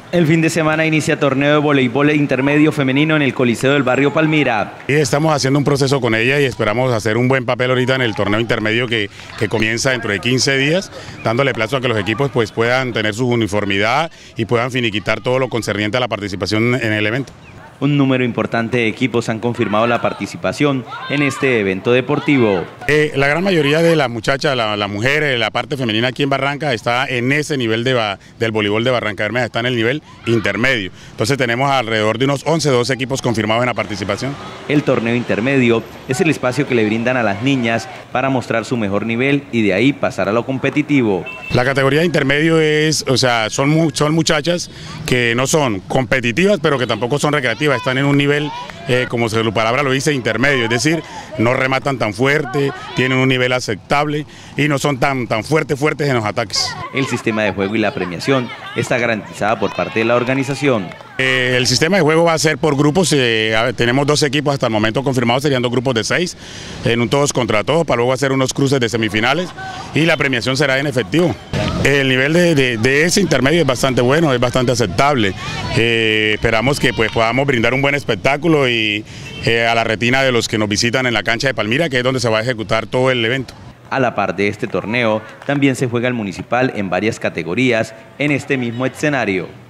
El fin de semana inicia torneo de voleibol intermedio femenino en el Coliseo del barrio Palmira. Y estamos haciendo un proceso con ella y esperamos hacer un buen papel ahorita en el torneo intermedio que comienza dentro de 15 días, dándole plazo a que los equipos pues puedan tener su uniformidad y puedan finiquitar todo lo concerniente a la participación en el evento. Un número importante de equipos han confirmado la participación en este evento deportivo. La gran mayoría de las muchachas, la mujer, la parte femenina aquí en Barranca está en ese nivel del voleibol de Barranca Bermeja, está en el nivel intermedio. Entonces tenemos alrededor de unos 12 equipos confirmados en la participación. El torneo intermedio es el espacio que le brindan a las niñas para mostrar su mejor nivel y de ahí pasar a lo competitivo. La categoría de intermedio es, son muchachas que no son competitivas, pero que tampoco son recreativas. Están en un nivel, como su palabra lo dice, intermedio, es decir, no rematan tan fuerte, tienen un nivel aceptable y no son tan fuertes en los ataques. El sistema de juego y la premiación está garantizada por parte de la organización. El sistema de juego va a ser por grupos, tenemos 2 equipos hasta el momento confirmados, serían 2 grupos de 6, en un todos contra todos, para luego hacer unos cruces de semifinales y la premiación será en efectivo. El nivel de ese intermedio es bastante bueno, es bastante aceptable. Esperamos que pues, podamos brindar un buen espectáculo y a la retina de los que nos visitan en la cancha de Palmira, que es donde se va a ejecutar todo el evento. A la par de este torneo, también se juega el municipal en varias categorías en este mismo escenario.